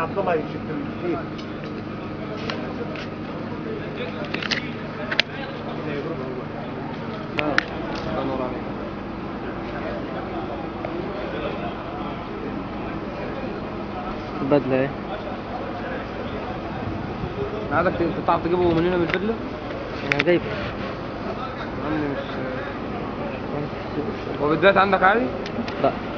اصلا هيكشف الشيء. الله ينور عليك. البدلة ايه؟ عايزك تعرف تجيبه من هنا بالبدلة؟ انا جايبه. عندي مش هو بالذات عندك عادي؟ لا.